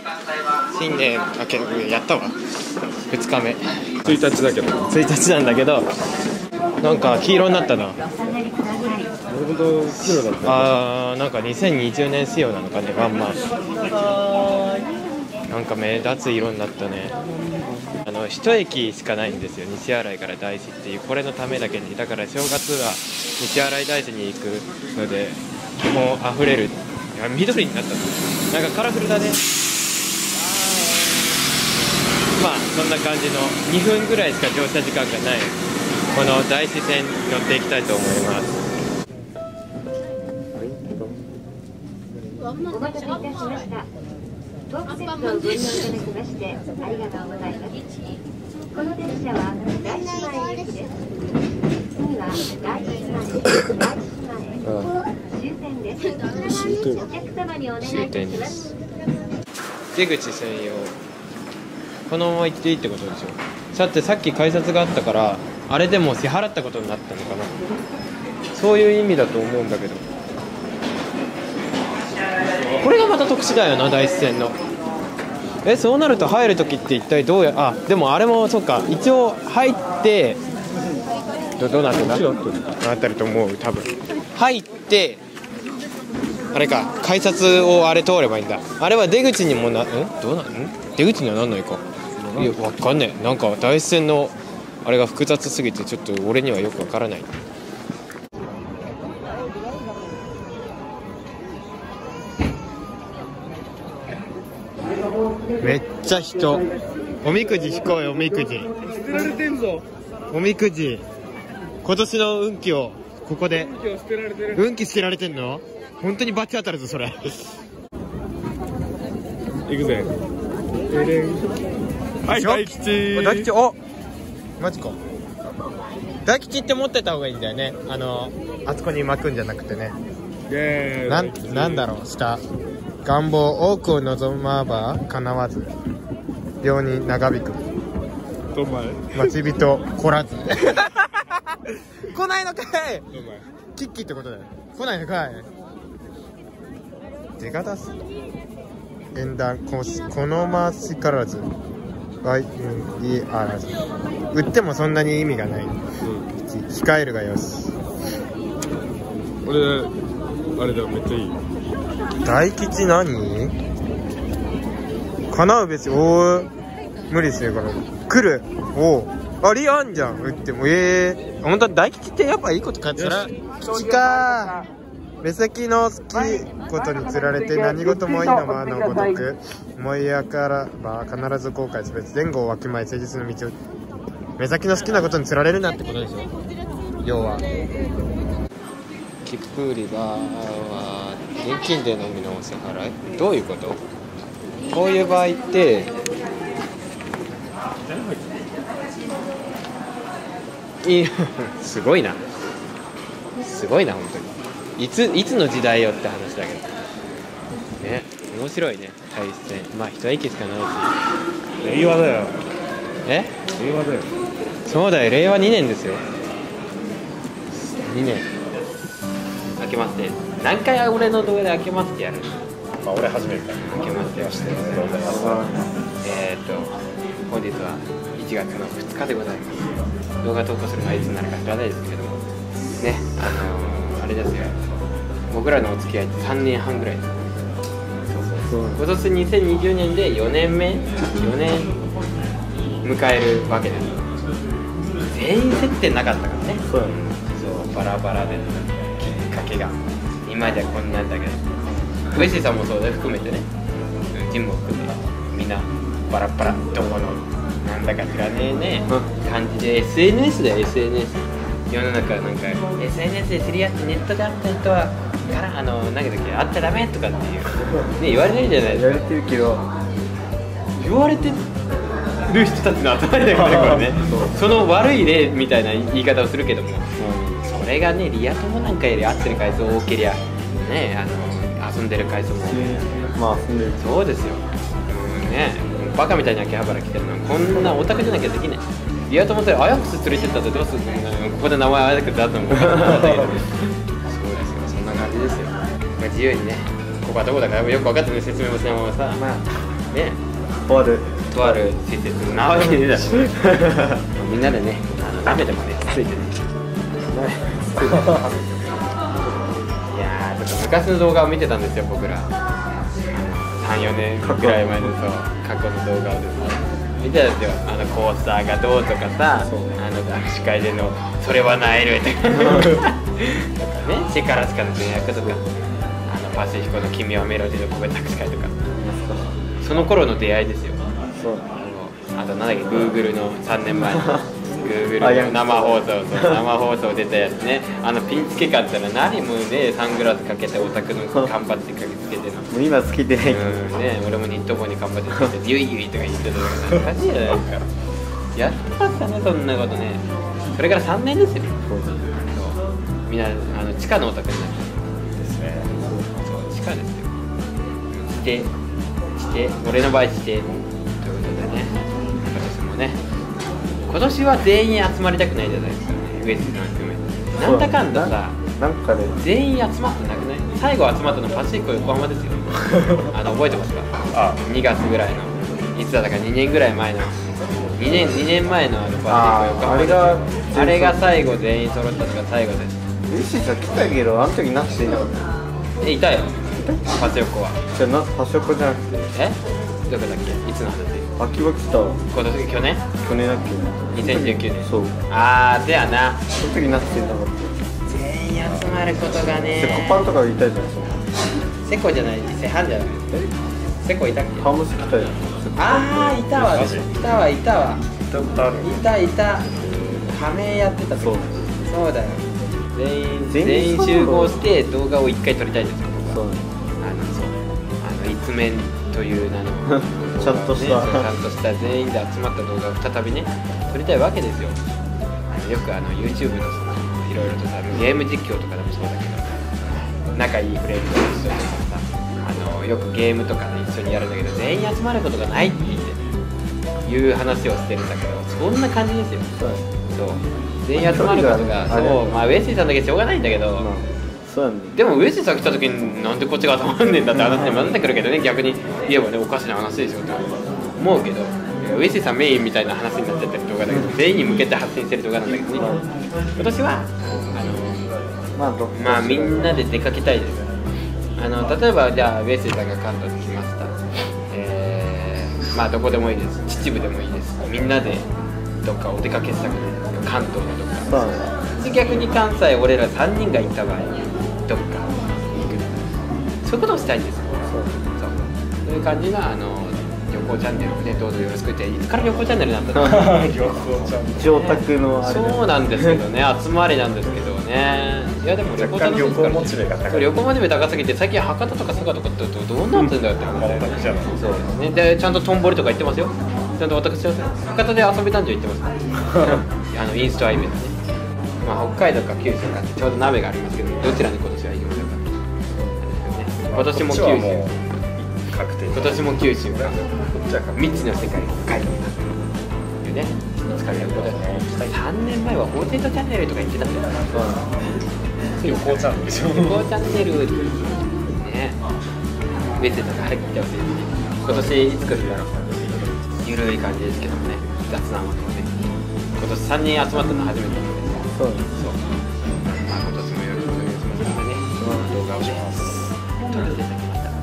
新年明けやったわ。2日目 1日だけど、 1日なんだけど、なんか黄色になったな。 なるほど、黒だった。 あー、なんか2020年仕様なのかね、ワンマン。なんか目立つ色になったね。一駅しかないんですよ、西新井から大師っていう、これのためだけに。だから正月は西新井大師に行くので、基本あふれる。いや、緑になった。なんかカラフルだね。まあそんな感じの2分ぐらいしか乗車時間がないこの大師線に乗っていきたいと思います。 お待たせいたしました。トークセットをご利用いただきましてありがとうございます。この電車は大師前行きです。次は大師前終点です。お客様にお願いいたします。 出口専用、このまま行っていいってことでしょ。だってさっき改札があったから、あれでも支払ったことになったのかな。そういう意味だと思うんだけど、これがまた特殊だよな、大師線の。そうなると入るときって一体どうや、あ、でもあれもそうか、一応入ってどうなってんだ、なってると思う。多分入ってあれか、改札をあれ通ればいいんだ。あれは出口にもどう出口にはなんないか。いや、わかんねえ。なんか大師線のあれが複雑すぎてちょっと俺にはよくわからない。めっちゃ人。おみくじ引こうよ、おみくじ。おみくじ。今年の運気をここで。運気捨てられてんの？本当にバチ当たるぞそれ。 行くぜ。はい、大吉。 大吉、お、マジか。大吉って持ってた方がいいんだよね。あそこに巻くんじゃなくてね。なんだろう、下。願望多くを望まば叶わず、病人長引く。待ち人来らず。来ないのかい。キッキーってことだよ。来ないのかい。出が出す。縁談好ましからず。いあらず。売ってもそんなに意味がない。控えるがよし。 俺あれだ、めっちゃいい。 大吉何？叶うべし、おー、無理してるから来る。おー、ありあんじゃん。売っても本当は大吉ってやっぱいいことか。吉か。目先の好きことにつられて何事もいいのまのごとく思いやからば必ず後悔すべし、前後をわきまえ誠実の道を。目先の好きなことにつられるなってことでしょ、要は。切符売り場は現金でのみのお支払い。どういうこと？こういう場合ってすごいな、すごいな本当に。いつの時代よって話だけどね。面白いね、大師線。まあ一駅しかないし。 令和だよ。 令和だよ。 そうだよ、令和2年ですよ。2年明けまして。何回俺の動画で明けましてやるの？ まあ俺初めてだ。 明けましてはしてる。本日は1月の2日でございます。動画投稿するのはいつになるか知らないですけどもね、あれですよ、僕らのお付き合いって3年半ぐらいです。そう今年2020年で4年目4年迎えるわけです。全員接点なかったからね。そうバラバラで、きっかけが今じゃこんなんだけど、ウェシーさんもそうで含めてね、ジムも含めみんなバラバラ、どこのなんだか知らねえね、感じで SNS だよ。 SNS 世の中なんか SNS で知り合ってネットで会った人はからなんだっけ、会っちゃダメとかっていうね言われてるじゃないですか。言われてるけど、言われてる人たちの集まりだからね、これね。その悪い例みたいな言い方をするけども、それがね、リア友なんかより会ってる回数多けりゃね、遊んでる回数も、まあ遊んでる。そうですよ、ね、バカみたいに秋葉原来てるのはこんなオタクじゃなきゃできない。リア友でアヤックス連れてったってどうするの？ここで名前アヤックスだったのかそうですよ、そんな感じですよ。自由にね、ここはどこだかよく分かってない説明もしないままさ、まあねとある施設なわけねえだろみんなでね鍋でもねついてねいやーちょっと昔の動画を見てたんですよ僕ら3、4年ぐらい前のそう過去の動画をですね見てたんですよコースターがどうとかさ握手会でのそれはなえるとかね力しかの善悪とかパシフィコの君はメロディの個別握手会とかその頃の出会いですよそうあとなんだっけ Google の3年前のGoogle の生放送出たやつねピンつけかったら何もねサングラスかけてオタクの缶バッジかけつけてのもう今つけてないけどね俺もニット帽に缶バッジつけてユイユイとか言ってたのがおかしいじゃないですかやってましたねそんなことねそれから3年ですよそうみんな地下のオタクになってですね。 そう地下ですよして俺の場合してということでね今年もね今年は全員集まりたくないじゃないですかね上杉さん含めなんだかんださなんかね全員集まってなくない最後集まったのパシフィコ横浜ですよ覚えてますか2月ぐらいのいつだったか2年ぐらい前の2年前のパシフィコ横浜ですよあれが最後全員揃ったのが最後です嬉しいさ来たけどあの時なくていなかったいたよパシフィコはじゃあパショコじゃなくてどこだっけいつの話秋は来たわ今年去年去年だっけ 2019年そうせやなその時なくていなかった全員集まることがねセコパンとかいたじゃんセコじゃないセハンじゃないセコいたっけハムス来たじゃんいたわマジいたわ行ったことある。 いた仮面やってた時そうだよ全員集合して動画を1回撮りたいんですよ僕はそう一面という名のちゃんとした全員で集まった動画を再びね撮りたいわけですよよくYouTube のいろいろとさゲーム実況とかでもそうだけど仲いいフレンドと一緒とかさよくゲームとかで一緒にやるんだけど全員集まることがないっていう話をしてるんだけどそんな感じですよそう全員集まることがウェスリーさんだけしょうがないんだけど、 そうなんだでもウェスリーさん来た時になんでこっちが集まんねんだって話にもなってくるけどね逆に言えばねおかしな話でしょって思うけどウェスリーさんメインみたいな話になっちゃってる動画だけど全員に向けて発信してる動画なんだけどね今年はみんなで出かけたいです例えばじゃあウェスリーさんが関東に来ましたどこでもいいです秩父でもいいですみんなでどっかお出かけしたくないですか関東のどっか逆に関西俺ら3人が行った場合どっか行くそういうことをしたいんですよそういう感じの旅行チャンネルをねどうぞよろしくっていつから旅行チャンネルなんだろう一応オタクのあれそうなんですけどね集まりなんですけどねいやでも旅行楽しいですからモチベが高い旅行モチベ高すぎて最近博多とか佐賀とかってどうなってんだよって話でそうですねでちゃんとトンボリとか行ってますよちゃんと私は博多で遊び男女行ってますインストアイベントね北海道か九州かちょうど鍋がありますけどどちらに今年は行きましょうか今年も九州確定今年も九州が未知の世界を深いというね使いたいことで3年前はフォーテイトチャンネルとか言ってたんだよ旅行チャンネルでしょ旅行チャンネルねメッセージとか入ってほしいですね今年いつ来るんだろうゆるい感じですけどもね雑談はね今年3人集まったのは初めてなのでそう今年もよろしくお願いしますのでね動画をします撮らせていただきました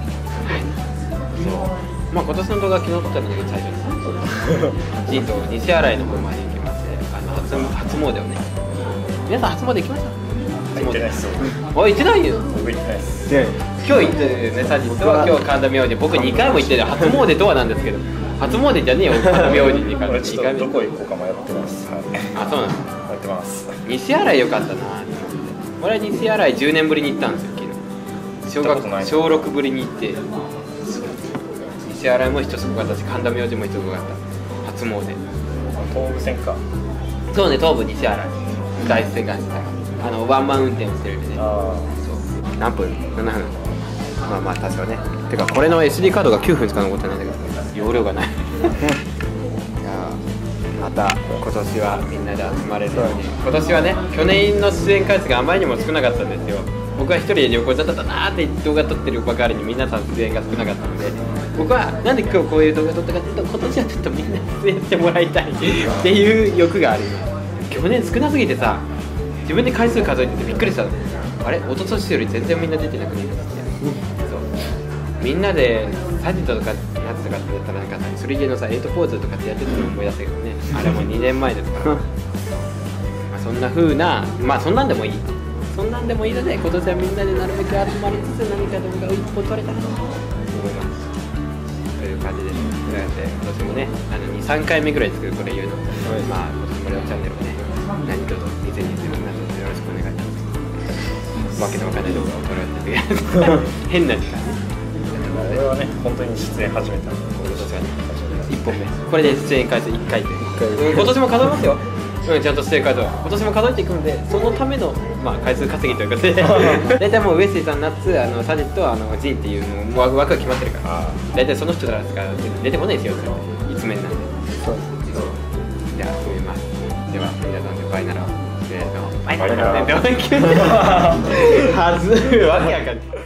そう今年の動画は昨日撮ったんだけど最初にジンと西新井の方まで行きまして初詣をね皆さん初詣行きました行ってないっすよ行ってないよ僕行ってないっす今日行ってるね、実は今日神田明神僕2回も行ってる初詣とはなんですけど初詣じゃねえよ神田明神に俺ちょっとどこ行こうか迷ってますそうなんです迷ってます西新井良かったな俺は西新井10年ぶりに行ったんですよ昨日小6ぶりに行って西新井も人すごかったし神田明神も人すごかった初詣東武線かそうね東武西新井大師がワンマン運転をしてるんでねそう何分7分まあ確かねてかこれの SD カードが9分しか残ってないんだけど容量がないいやまた今年はみんなで集まれるように。今年はね、去年の出演回数があまりにも少なかったんですよ。僕は一人で旅行だったなーって動画撮ってるばかりに皆さん出演が少なかったので、僕はなんで今日こういう動画撮ったかっていうと、今年はちょっとみんな出演してもらいたいっていう欲がある。去年少なすぎてさ、自分で回数数えててびっくりした。あれ、一昨年より全然みんな出てなくねってそう、みんなでサジトとかやつとかってやったらなんかそれ系のさ8ポーズとかってやってたのを思い出したけどね、あれも2年前ですからまあそんな風な、まあそんなんでもいい、そんなんでもいいので、今年はみんなでなるべく集まりつつ何か動画を一本撮れたらなと思います。という感じです。というわけで今年もね、2、3回目ぐらいですけど、これ言うの、まあ今年もレオチャンネルをね、何卒2020年などよろしくお願いします。わけのわかんない動画を撮られて変な時間ね。 俺はね、本当に出演始めたので、 今年はね、1本目。これで出演回数1回で。今年も数えますよ。うん、ちゃんと出演回数は。今年も数えていくので、そのための、まあ、回数稼ぎということで、大体もう、ウエスリーさん、ナッツ、サジット、ジンっていうの枠が決まってるから、大体その人らしか出てこないですよ、一面なんで。 そうじゃあ、始めます。では、皆さんでバイなら、せーの、バイバイナラはず、わけわかんない。